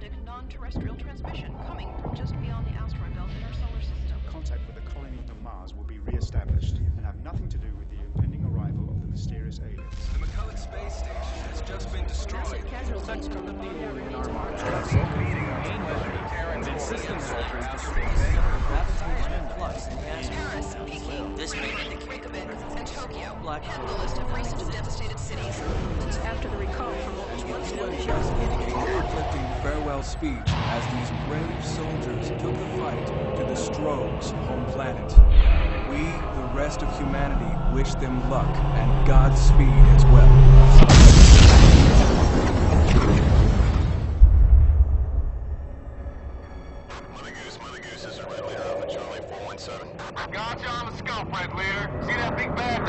galactic, non-terrestrial transmission coming from just beyond the asteroid belt in our solar system. Contact with the colony on Mars will be re-established and have nothing to do with the impending arrival of the mysterious aliens. The McCulloch space station has just been destroyed. Casualties from the failure remains on. System soldiers destroyed. Gravitation flux in gas. Paris, Peking, This may indicate Reykjavik, and Tokyo Black head the list of recent devastated cities. After the recall from what was once known as Conflicting farewell speech as these brave soldiers took the fight to the Strogs' home planet. We, the rest of humanity, wish them luck and Godspeed as well. Mother Goose is a red leader Alpha Charlie 417. Gotcha on the scope, Red Leader. See that big bad